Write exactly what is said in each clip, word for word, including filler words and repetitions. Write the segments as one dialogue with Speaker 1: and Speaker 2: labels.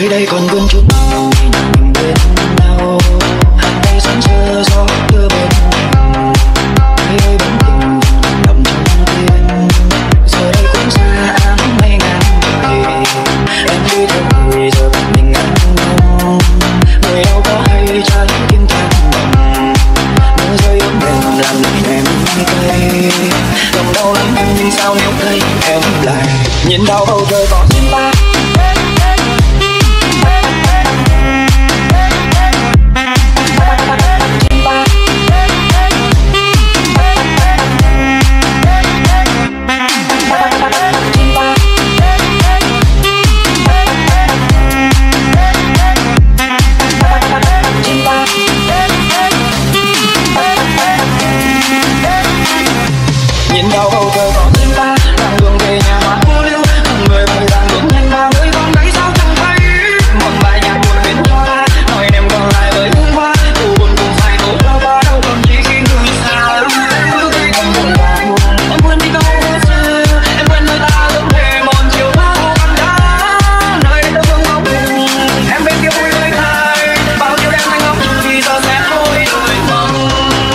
Speaker 1: nơi đây còn vươn chút nào thì mình bên nhau. Hàng ngày sáng trưa gió đưa bên mình, nơi đây bóng tình đậm trong tim. Giờ đây cũng xa áng mây ngàn đời, em đi theo người giờ mình anh không. Người đâu có hay trái tim tan đồng, mưa rơi ướt mềm làm nên em cay. Lòng đau lắm em nhưng sao nếu cây em lại nhìn đau bầu trời có riêng ta. Nhìn đau bầu trời có riêng ta, đoạn đường về nhà hoa cô liêu, từng người vội vàng bước nhanh vào nơi con gái sao chẳng thấy. Một bài nhạc buồn bên cho ta, nói em còn lại với hương hoa, dù buồn cùng dài tối lo qua đâu còn chỉ khi người xa. Em bước đi không buồn vào, em quên đi câu hứa xưa, em quên nơi ta ước thề một chiều hoa hồ căn đá. Nơi đây tôi không buồn, em bên kia vui với ai, bao nhiêu đêm anh ngóng vì giờ sẽ thôi đời mong.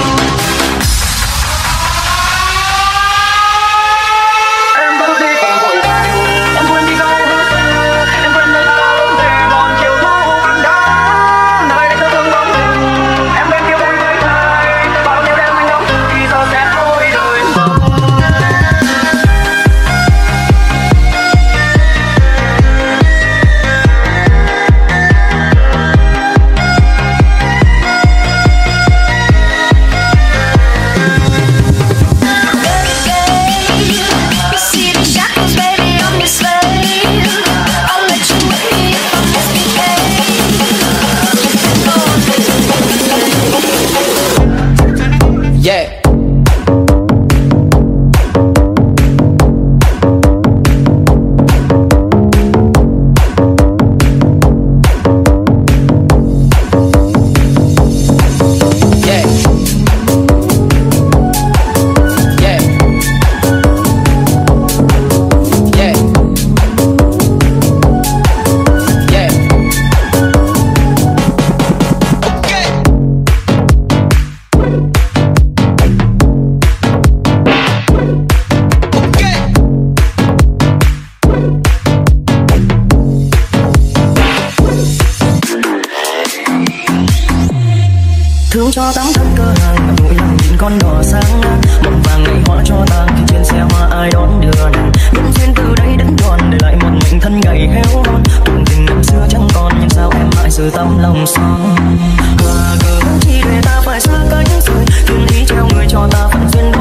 Speaker 2: Thương cho tắm thân cơ hàng mũi lòng nhìn con đỏ sáng ngang, mộng vàng ngày hoa cho tàn khi trên xe hoa ai đón đưa nàng. Nhân duyên từ đây đến đoàn để lại một mình thân gầy héo hon. Tưởng tình năm xưa chẳng còn nhưng sao em mãi giữ tấm lòng son. Và cớ chi để ta phải xa cách rồi, thiên ý treo người cho ta phận duyên.